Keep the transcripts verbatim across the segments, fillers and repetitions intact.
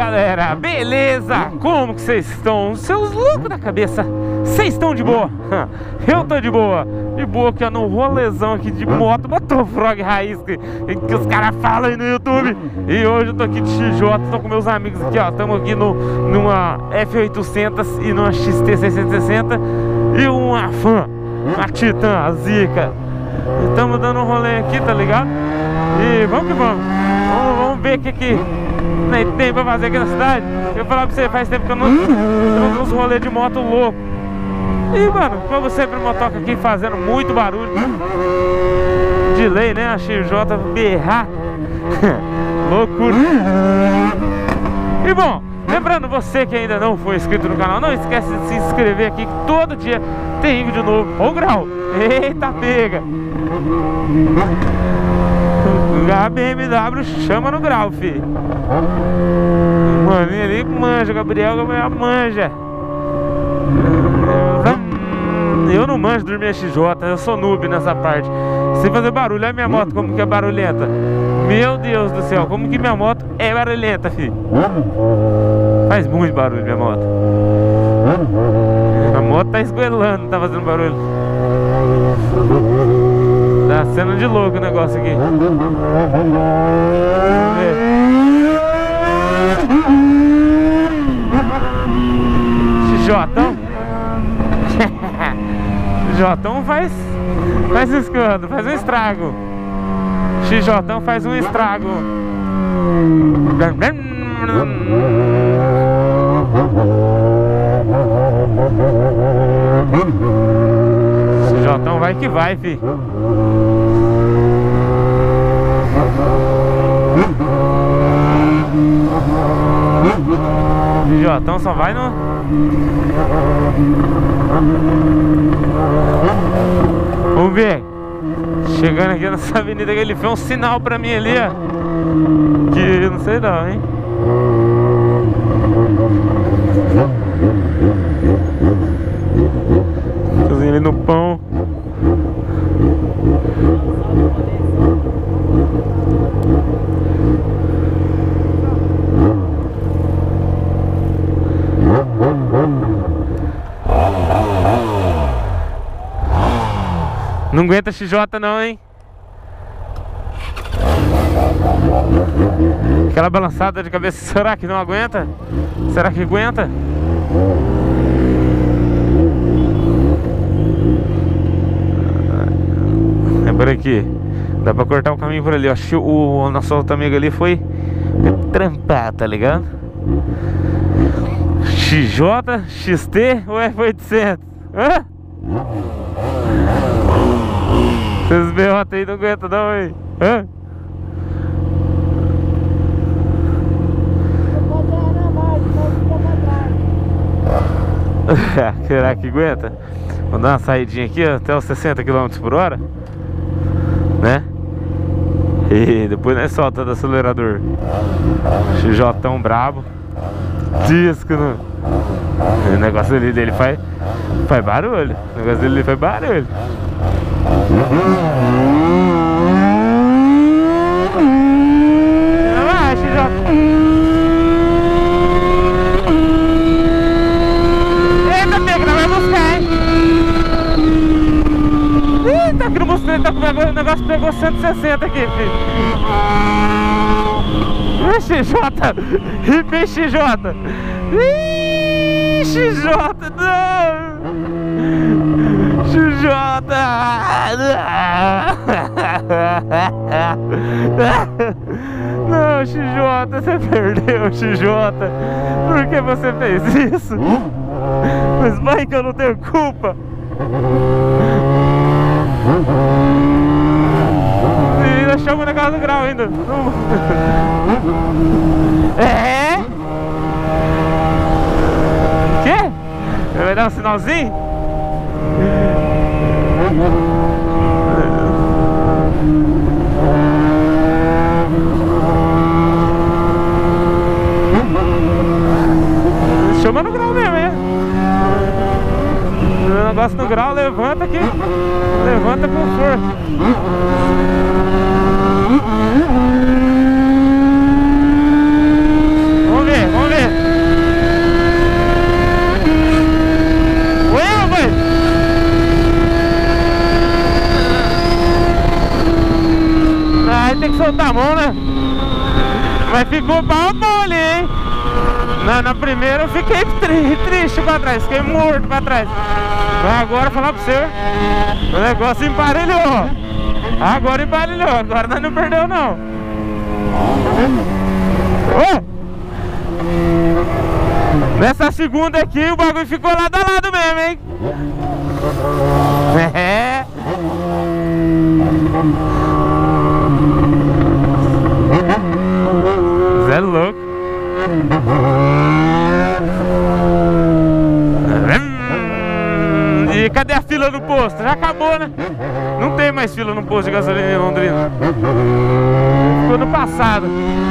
galera, beleza? Como que vocês estão? Seus loucos da cabeça, vocês estão de boa? Eu tô de boa. De boa aqui ó, no rolezão aqui de moto Motofrog Raiz que, que os caras falam aí no YouTube. E hoje eu tô aqui de X J, tô com meus amigos aqui ó. Estamos aqui no, numa F oitocentos e numa X T seiscentos e sessenta e uma Fan, uma Titan, a Zica. Estamos dando um rolê aqui, tá ligado? E vamos que vamos. Vamos, vamos ver o que que tem pra fazer aqui na cidade. Eu falar pra você, faz tempo que eu não tenho uns rolês de moto louco. E mano, como sempre motoca aqui fazendo muito barulho. De lei, né? A X J berrar. Loucura. E bom, lembrando você que ainda não foi inscrito no canal, não esquece de se inscrever aqui, que todo dia tem vídeo novo. Ô grau, eita pega. A B M W chama no grau, fi. Mano, ali manja, Gabriel, Gabriel manja. Eu não manjo dormir X J, eu sou noob nessa parte. Sem fazer barulho, olha minha moto como que é barulhenta. Meu Deus do céu, como que minha moto é barulhenta, fi. Faz muito barulho minha moto. A moto tá esgoelando, tá fazendo barulho. Tá sendo de louco o negócio aqui. X J Jotão faz faz escândalo, faz um estrago. X J faz um estrago. X J vai que vai, fi. Jotão só vai no... Vamos ver. Chegando aqui nessa avenida que ele fez um sinal pra mim ali, ó. Que eu não sei não, hein. Cozinha ali no pão. Não aguenta X J não, hein? Aquela balançada de cabeça, será que não aguenta? Será que aguenta? É por aqui. Dá pra cortar o caminho por ali. Acho que o nosso outro amigo ali foi trampar, tá ligado? X J, X T ou F oitocentos? Hã? Esses berrotas aí não aguentam não, hein? Hã? Será que aguenta? Vou dar uma saidinha aqui ó, até os sessenta quilômetros por hora, né? E depois nós solta do acelerador. X J tão brabo. Disco no... O negócio ali dele faz, faz barulho. O negócio dele faz barulho. Vai, X J. Eita, pega, não vai buscar, hein? Eita, aqui no buscar, tá com o negócio pegou cento e sessenta aqui, filho. Ih, X J. Ih, X J. Ih, X J, não. X J. Não, X J, você perdeu, X J. Por que você fez isso? Mas vai que eu não tenho culpa. E ainda chama na casa do grau ainda. É? O quê? Vai dar um sinalzinho? Chama no grau mesmo, é? O negócio no grau, levanta aqui. Levanta com força. Vamos ver, vamos Mas ficou pau a pau ali, hein? Na, na primeira eu fiquei tri, triste pra trás, fiquei morto pra trás. Mas agora, falar pra você, o negócio emparelhou. Agora emparelhou, agora nós não perdeu não. Oh! Nessa segunda aqui o bagulho ficou lado a lado mesmo, hein? É. Zé louco. E cadê a fila no posto? Já acabou, né? Não tem mais fila no posto de gasolina em Londrina. Ficou no passado.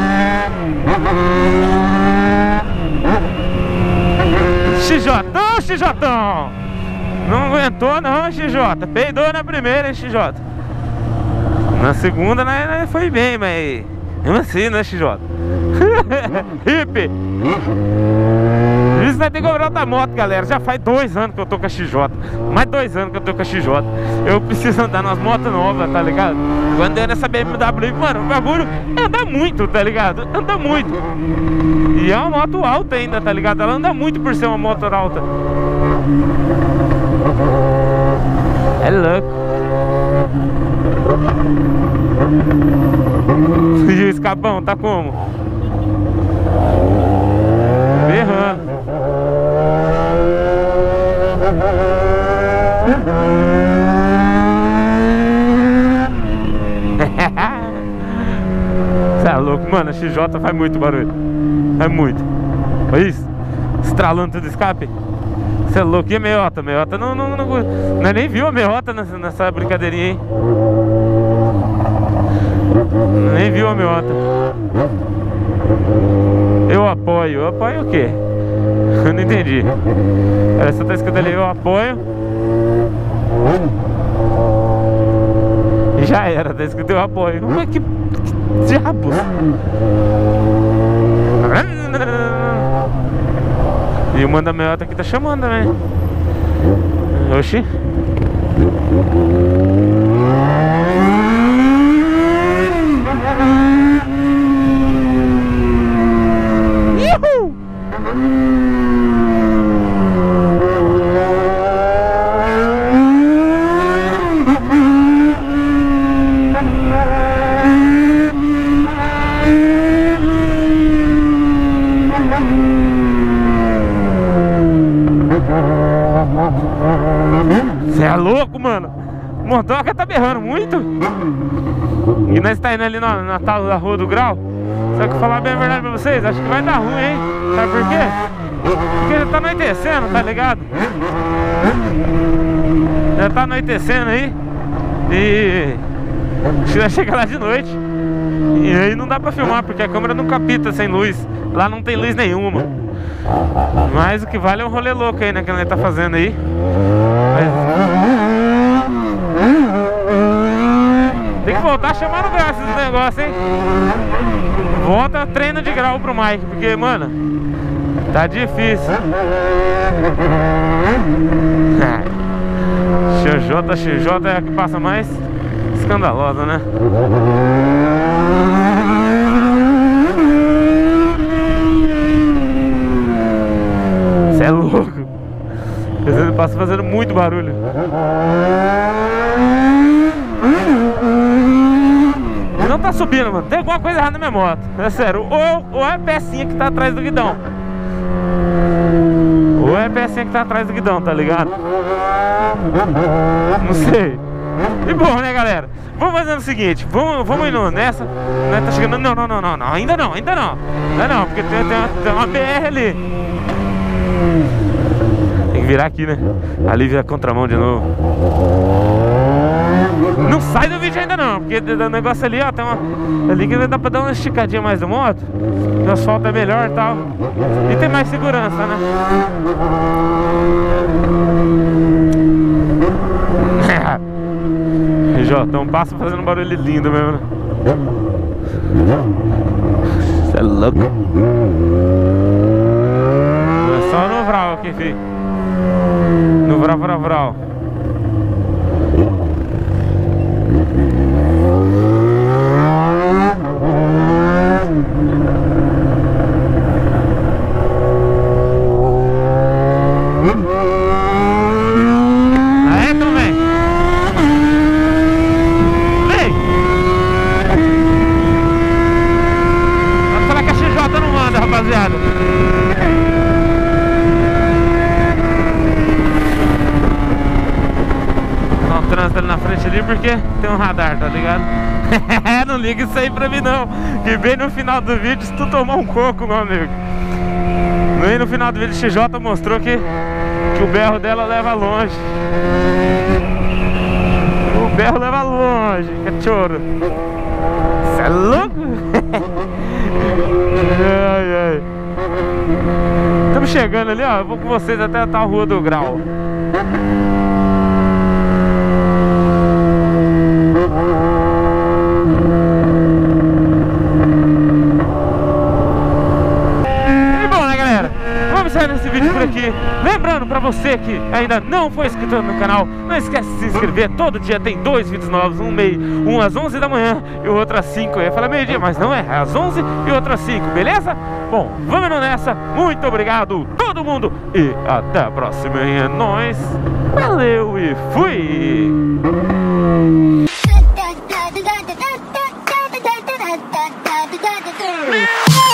X J, ô X J! Não aguentou não, X J. Peidou na primeira, hein, X J. Na segunda, né, foi bem, mas mesmo assim, né, X J? Hippie! Isso vai ter que comprar outra moto, galera. Já faz dois anos que eu tô com a X J. Mais dois anos que eu tô com a X J. Eu preciso andar nas motos novas, tá ligado? Quando eu nessa B M W, mano, o bagulho anda muito, tá ligado? Anda muito. E é uma moto alta ainda, tá ligado? Ela anda muito por ser uma moto alta. É louco. E o escapão, tá como? Berrando. Você é louco, mano, a X J faz muito barulho. Faz muito. Olha isso, estralando tudo escape. Você é louco, e a meiota? A meiota não, não, não, não nem viu a meiota nessa, nessa brincadeirinha, hein? Nem viu a meiota. Eu apoio, eu apoio o quê? Eu não entendi. Era só tá escrito ali, eu apoio. E já era, tá escrito eu apoio. Mas que, que diabos? E o manda meiota aqui tá chamando, né? Oxi. Uhul! Você é louco, mano? O motoca tá berrando muito. E nós tá indo ali na, na tal da Rua do Grau. Só que falar bem a verdade pra vocês, acho que vai dar ruim, hein? Sabe por quê? Porque já tá anoitecendo, tá ligado? Já tá anoitecendo aí. E a gente vai chegar lá de noite. E aí não dá pra filmar, porque a câmera não capta sem luz. Lá não tem luz nenhuma. Mas o que vale é um rolê louco aí, né? Que a gente tá fazendo aí. Mas... tem que voltar a chamar no braço esse negócio, hein? Volta treino de grau pro Mike, porque, mano, tá difícil. X J, X J é a que passa mais escandalosa, né? Você é louco. Ele passa fazendo muito barulho. Não tá subindo, mano. Tem alguma coisa errada na minha moto. É sério. Ou, ou é a pecinha que tá atrás do guidão. Ou é a pecinha que tá atrás do guidão, tá ligado? Não sei. E bom, né, galera? Vamos fazendo o seguinte. Vamos, vamos indo nessa. Né? Tá chegando. Não, não, não, não, não. Ainda não, ainda não. Ainda não, porque tem, tem, uma, tem uma B R ali. Tem que virar aqui, né? Ali vira contramão de novo. Não sai do vídeo ainda não, porque o negócio ali, ó, tem uma... ali que dá pra dar uma esticadinha mais da moto. O asfalto é melhor e tal. E tem mais segurança, né? Jotão passa fazendo um barulho lindo mesmo, né? Você é louco. É só no vral aqui, filho. No vral, vral, vral. rapaziada. Dá um trânsito ali na frente ali porque tem um radar, tá ligado? Não liga isso aí pra mim não, que bem no final do vídeo se tu tomar um coco, meu amigo. Bem no final do vídeo o X J mostrou que, que o berro dela leva longe. O berro leva longe, cachorro. Cê é louco? Ai, ai. Estamos chegando ali, ó. Eu vou com vocês até a tal Rua do Grau. E bom, né, galera? Vamos sair nesse vídeo por aqui. Lembrando pra você que ainda não foi inscrito no canal, não esquece de se inscrever. Todo dia tem dois vídeos novos, um meio, um às onze da manhã e o outro às cinco. Eu ia falar meio dia, mas não é, é às onze e outro às cinco, beleza? Bom, vamos nessa. Muito obrigado todo mundo e até a próxima. É nóis. Valeu e fui.